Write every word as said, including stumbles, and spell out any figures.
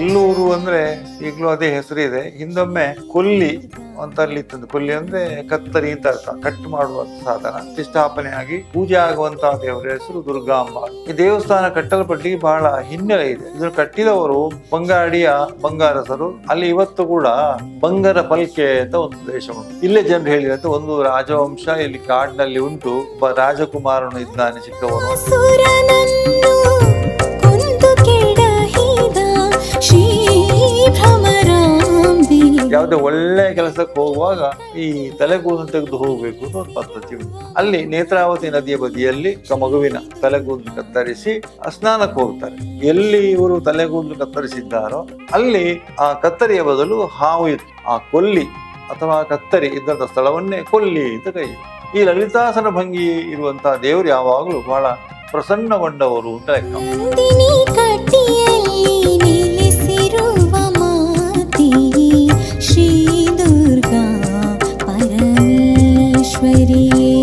ಕೊಲ್ಲೂರು ಅಂದ್ರೆ ಈಗಲೂ ಅದೇ ಹೆಸರು ಇದೆ. ಹಿಂದೊಮ್ಮೆ ಕೊಲ್ಲಿ ಅಂತ ಅಲ್ಲಿ ಇತ್ತಂದು. ಕೊಲ್ಲಿ ಅಂದ್ರೆ ಕತ್ತರಿ ಅಂತ ಅರ್ಥ, ಕಟ್ ಮಾಡುವ ಸಾಧನ. ಪ್ರತಿಷ್ಠಾಪನೆಯಾಗಿ ಪೂಜೆ ಆಗುವಂತಹ ದೇವರ ಹೆಸರು ದುರ್ಗಾಂಬ. ಈ ದೇವಸ್ಥಾನ ಕಟ್ಟಲ್ಪಟ್ಟಿ ಬಹಳ ಹಿನ್ನೆಲೆ ಇದೆ. ಇದನ್ನು ಕಟ್ಟಿದವರು ಬಂಗಾಡಿಯ ಬಂಗಾರಸರು. ಅಲ್ಲಿ ಇವತ್ತು ಕೂಡ ಬಂಗಾರ ಪಲ್ಕೆ ಅಂತ ಒಂದು ದೇಶ ಉಂಟು. ಇಲ್ಲೇ ಜನರು ಹೇಳಿದಂತೆ ಒಂದು ರಾಜವಂಶ ಇಲ್ಲಿ ಕಾಡಿನಲ್ಲಿ ಉಂಟು. ಒಬ್ಬ ರಾಜಕುಮಾರನು ಇದ್ದಾನೆ ಚಿಕ್ಕವನು. ಯಾವುದೇ ಒಳ್ಳೆ ಕೆಲಸಕ್ಕೆ ಹೋಗುವಾಗ ಈ ತಲೆಗೂದಲು ತೆಗೆದು ಹೋಗ್ಬೇಕು ಅಂತ ಒಂದು ಪದ್ಧತಿ ಉಂಟು. ಅಲ್ಲಿ ನೇತ್ರಾವತಿ ನದಿಯ ಬದಿಯಲ್ಲಿ ಮಗುವಿನ ತಲೆಗೂದಲು ಕತ್ತರಿಸಿ ಸ್ನಾನಕ್ಕೆ ಹೋಗ್ತಾರೆ. ಎಲ್ಲಿ ಇವರು ತಲೆಗೂದಲು ಕತ್ತರಿಸಿದ್ದಾರೋ ಅಲ್ಲಿ ಆ ಕತ್ತರಿಯ ಬದಲು ಹಾವು ಇತ್ತು. ಆ ಕೊಲ್ಲಿ ಅಥವಾ ಕತ್ತರಿ ಇದ್ದಂತ ಸ್ಥಳವನ್ನೇ ಕೊಲ್ಲಿ ಅಂತ ಕೈ. ಈ ಲಲಿತಾಸನ ಭಂಗಿ ಇರುವಂತಹ ದೇವರು ಯಾವಾಗಲೂ ಬಹಳ ಪ್ರಸನ್ನಗೊಂಡವರು ಅಂತ ಲೆಕ್ಕ. ಶ್ರೀ ದುರ್ಗಾ ಪರಮೇಶ್ವರಿ.